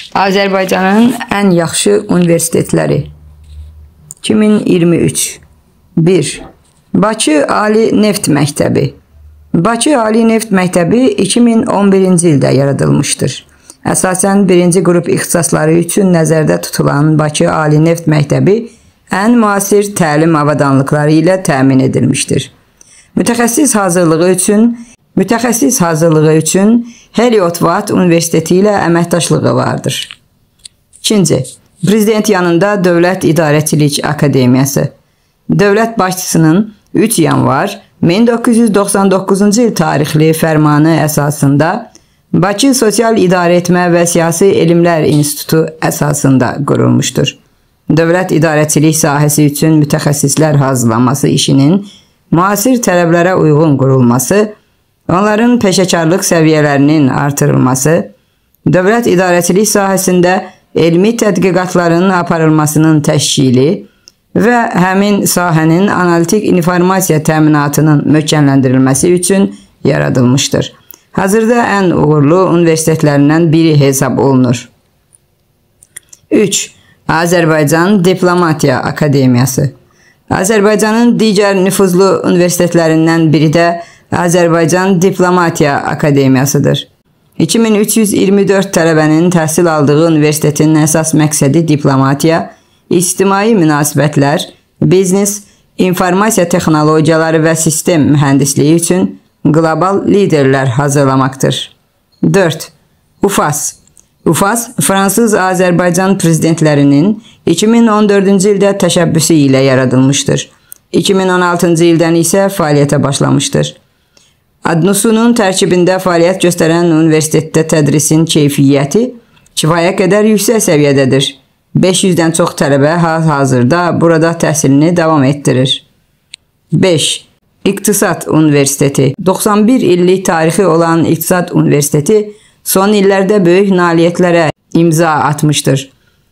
Azərbaycanın ən yaxşı universitetləri 2023. 1. Bakı Ali Neft Məktəbi. Bakı Ali Neft Məktəbi 2011-ci ildə yaradılmışdır. Əsasən birinci qrup ixtisasları üçün nəzərdə tutulan Bakı Ali Neft Məktəbi ən müasir təlim avadanlıqları ilə təmin edilmişdir. Mütəxəssis hazırlığı üçün Heliot-Vat Universiteti ilə əməkdaşlığı vardır. 2. Prezident yanında Dövlət İdarəçilik Akademiyası. Dövlət başçısının 3 yanvar 1999-cu il tarixli fərmanı əsasında Bakı Sosial İdarəetmə və Siyasi Elmlər İnstitutu əsasında qurulmuşdur. Dövlət idarəçilik sahəsi üçün mütəxəssislər hazırlanması işinin müasir tələblərə uyğun qurulması, onların peşəkarlıq səviyyələrinin artırılması, dövlət idarəçilik sahəsində elmi tədqiqatların aparılmasının təşkili və həmin sahənin analitik informasiya təminatının möhkəmləndirilməsi üçün yaradılmışdır. Hazırda ən uğurlu universitetlərindən biri hesab olunur. 3. Azərbaycan Diplomatiya Akademiyası. Azərbaycanın digər nüfuzlu universitetlərindən biri də Azərbaycan Diplomatiya Akademiyasıdır. 2324 tələbənin təhsil aldığı universitetin əsas məqsədi diplomatiya, ictimai münasibətlər, biznes, informasiya texnologiyaları və sistem mühəndisliyi üçün qlobal liderlər hazırlamaqdır. 4. UFAS. UFAS, Fransız-Azərbaycan prezidentlərinin 2014-cü ildə təşəbbüsü ilə yaradılmışdır. 2016-cı ildən isə fəaliyyətə başlamışdır. ADNUS-unun tərkibində fəaliyyət göstərən universitetdə tədrisin keyfiyyəti kifayət qədər yüksək səviyyədədir. 500-dən çox tələbə hal-hazırda burada təhsilini davam etdirir. 5. İqtisad Universiteti. 91 illik tarixi olan İqtisad Universiteti son illərdə böyük nailiyyətlərə imza atmışdır.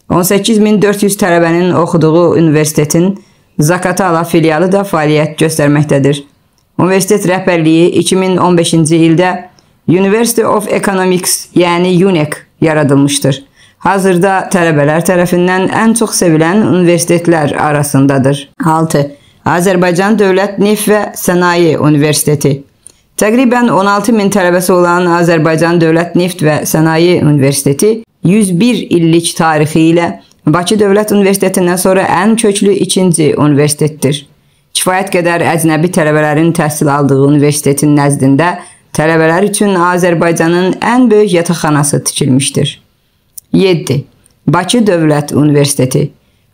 18400 tələbənin oxuduğu universitetin Zaqatala filialı da fəaliyyət göstərməkdədir. Universitet rəhbərliyi 2015-ci ildə University of Economics, yəni UNEC yaradılmışdır. Hazırda tələbələr tərəfindən ən çox sevilən universitetlər arasındadır. 6. Azərbaycan Dövlət Neft və Sənaye Universiteti. Təqribən 16.000 tələbəsi olan Azərbaycan Dövlət Neft və Sənaye Universiteti 101 illik tarixi ilə Bakı Dövlət Universitetindən sonra ən köklü ikinci universitetdir. Kifayət qədər əcnəbi tələbələrin təhsil aldığı universitetin nəzdində tələbələr üçün Azərbaycanın ən böyük yataqxanası tikilmişdir. 7. Bakı Dövlət Universiteti.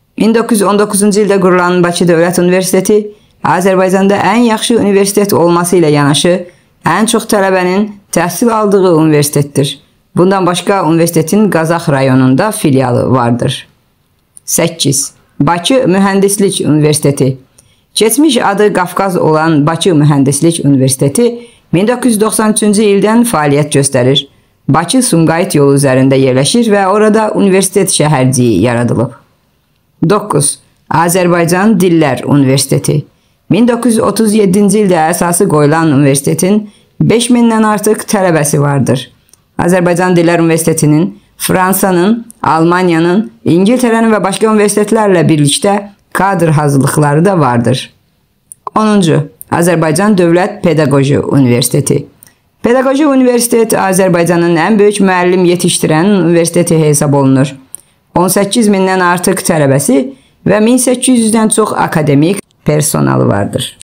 1919-cu ildə qurulan Bakı Dövlət Universiteti Azərbaycanda ən yaxşı universitet olması ilə yanaşı, ən çox tələbənin təhsil aldığı universitetdir. Bundan başqa universitetin Qazax rayonunda filialı vardır. 8. Bakı Mühəndislik Universiteti. Keçmiş adı Qafqaz olan Bakı Mühəndislik Universiteti 1993-cü ildən fəaliyyət göstərir. Bakı-Sumqayıt yolu üzərində yerləşir və orada universitet şəhərciyi yaradılıb. 9. Azərbaycan Dillər Universiteti. 1937-ci ildə əsası qoyulan universitetin 5000-dən artıq tələbəsi vardır. Azərbaycan Dillər Universitetinin Fransanın, Almaniyanın, İngiltərənin və başqa universitetlərlə birlikdə kadr hazırlıqları da vardır. 10. Azərbaycan Dövlət Pedaqoji Universiteti. Pedaqoji Universitet Azərbaycanın ən böyük müəllim yetişdirən universiteti hesab olunur. 18.000-dən artıq tələbəsi və 1800-dən çox akademik personalı vardır.